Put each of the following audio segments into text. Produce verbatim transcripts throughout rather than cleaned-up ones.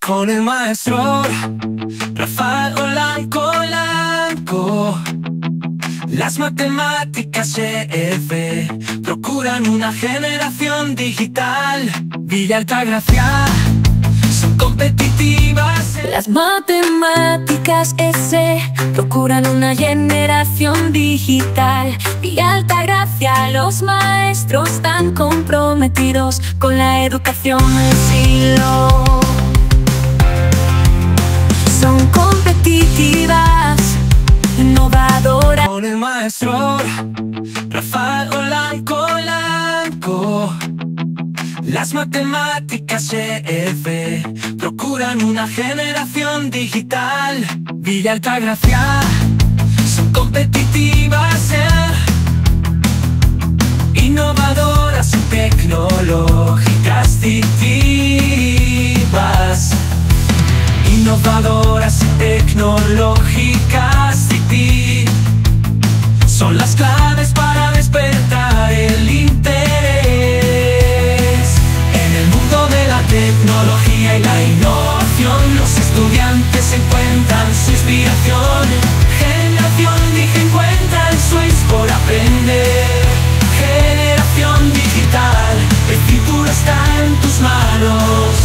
Con el maestro Rafael Olanco Olanco. Las matemáticas E F procuran una generación digital. Villa Altagracia son competitivas. Las matemáticas S procuran una generación digital. Villa Altagracia, los maestros tan comprometidos con la educación del siglo. Son competitivas, innovadoras. Con el maestro Rafael Olanco Olanco. Las matemáticas E F procuran una generación digital. Villa Altagracia son competitivas, eh, innovadoras y tecnológicas activas. Innovadoras y tecnológicas activas son las claves para despertar el interés en el mundo de la tecnología y la innovación. Los estudiantes encuentran su inspiración. Generación Digi encuentra el switch por aprender. Generación digital, el futuro está en tus manos.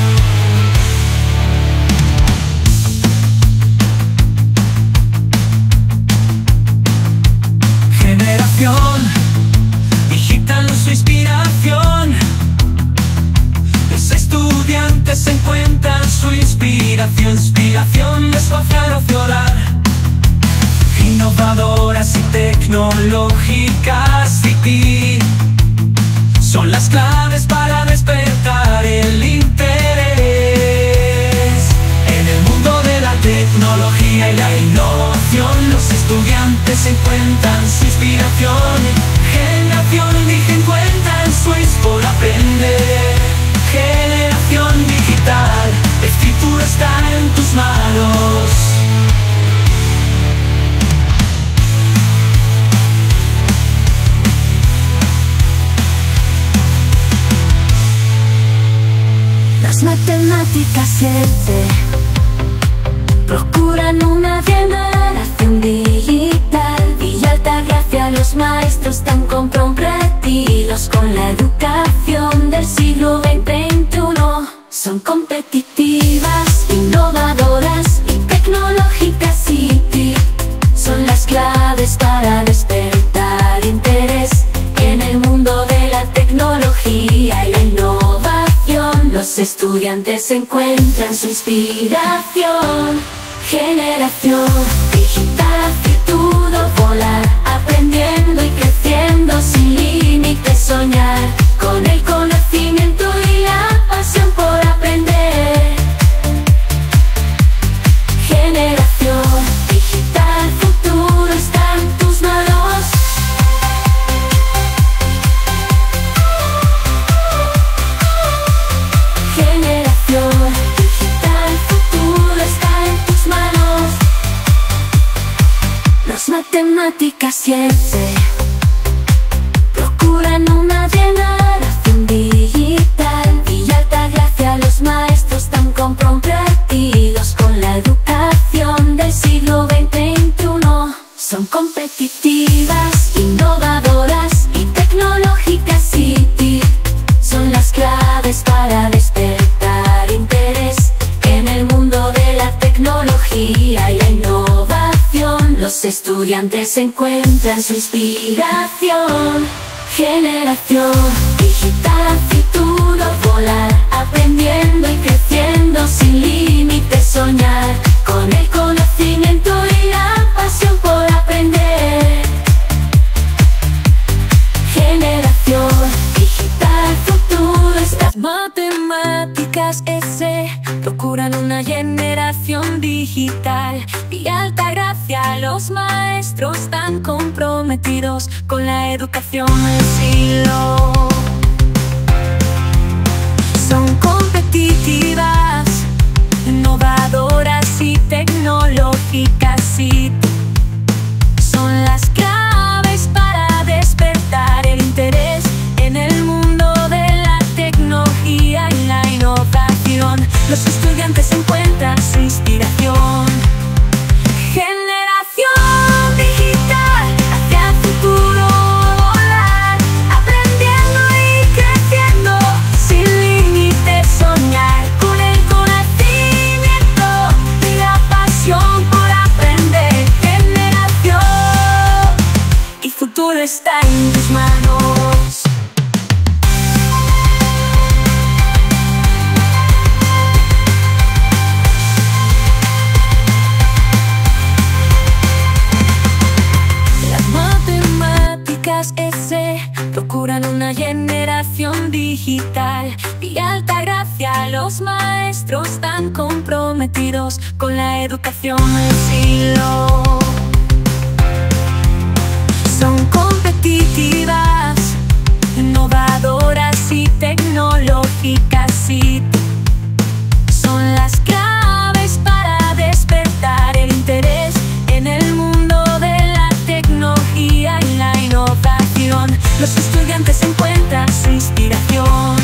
Generación digital, su inspiración. Los estudiantes encuentran su inspiración. Inspiración espacial ocular. Innovadoras y tecnológicas I T son las claves para despertar el interés en el mundo de la tecnología y la innovación. Los estudiantes encuentran su inspiración. Generación Digi encuentra el switch por aprender. Generación digital, el futuro está en tus manos. Las matemáticas S procuran una generación digital. Villa Altagracia, los maestros tan comprometidos con la educación del siglo veintiuno. Son competitivas, innovadoras y tecnológicas I T. Son las claves para despertar interés en el mundo de la tecnología y la innovación. Los estudiantes encuentran su inspiración. Generación digital, futuro volar, aprendiendo y creciendo sin límites, soñar con el conocimiento y la pasión por aprender. Generación digital, futuro está en tus manos. Generación digital, futuro está en tus manos. Las matemáticas S procuran una generación digital. Villa Altagracia, los maestros tan comprometidos con la educación del siglo veintiuno. Son competitivas, innovadoras y tecnológicas I T. Son las claves para despertar interés en el mundo de la tecnología y la innovación. Los estudiantes encuentran su inspiración. Generación digital, futuro volar, aprendiendo y creciendo sin límites, soñar con el conocimiento y la pasión por aprender. Generación digital, futuro está. Las matemáticas S procuran una generación digital. Villa Altagracia, los maestros tan comprometidos con la educación del siglo. Son competitivas, innovadoras y tecnológicas I T. Son las claves para despertar el interés en el mundo de la tecnología y la innovación. Los estudiantes estudiantes encuentran su inspiración. Generación digital, hacia el futuro volar, aprendiendo y creciendo, sin límites soñar, con el conocimiento y la pasión por aprender. Generación, y futuro está en tus manos. Ese procuran una generación digital y alta gracia. Los maestros tan comprometidos con la educación del siglo. Son competitivas, innovadoras y tecnológicas, y son las claves para despertar el interés en el mundo de la tecnología y la innovación. Los estudiantes encuentran su inspiración.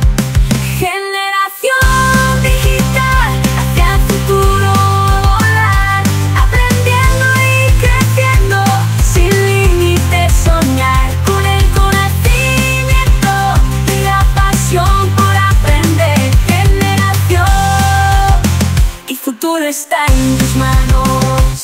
Generación digital, hacia el futuro volar, aprendiendo y creciendo, sin límites soñar, con el conocimiento y la pasión por aprender. Generación, y futuro está en tus manos.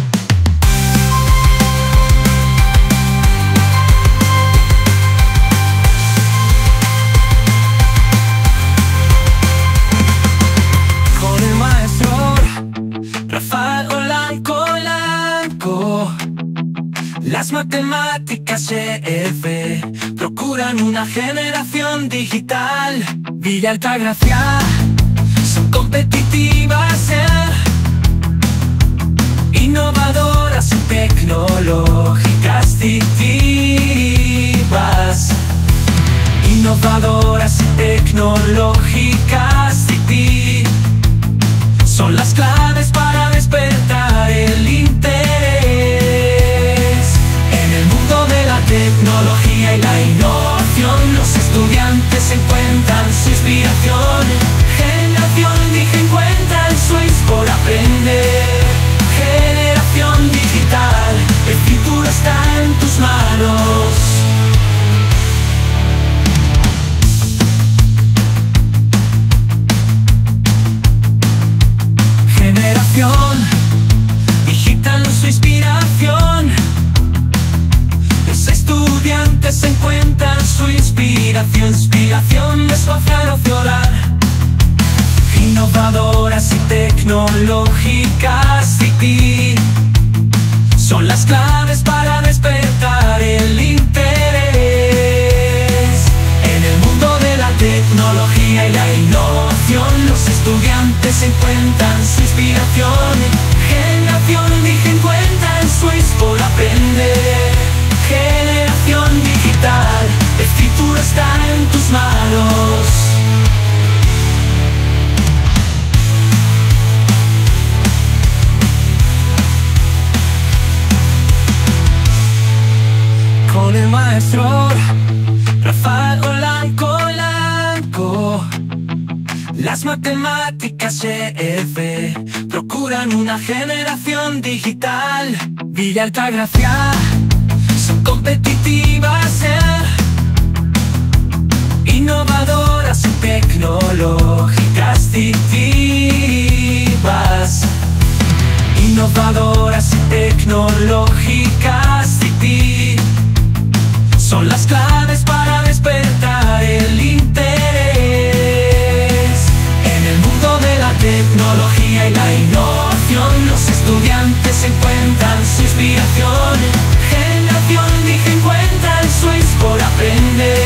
Las matemáticas E F procuran una generación digital. Villa Altagracia son competitivas, eh, innovadoras y tecnológicas, activas. Innovadoras y tecnológicas, activas. Son las claves para despertar el interés tecnología y la innovación. Los estudiantes encuentran su inspiración. Generación digital, encuentran su inspiración por aprender. Generación digital, el futuro está en tus manos. Generación digital, su inspiración. Estudiantes encuentran su inspiración. Inspiración desfociar, innovadoras y tecnológicas, y son las claves para despertar el interés en el mundo de la tecnología y la innovación. Los estudiantes encuentran su inspiración. Generación digital, encuentran su inspiración por aprender. Generación digital, el futuro está en tus manos. Con el maestro Rafael Olanco Olanco, las matemáticas E F procuran una generación digital. Villa Altagracia son competitivas, eh, innovadoras y tecnológicas, activas. Innovadoras y tecnológicas, activas. Son las claves para despertar el interés en el mundo de la tecnología y la innovación. Los estudiantes encuentran su inspiración. Generación digital, encuentran su inspiración por aprender.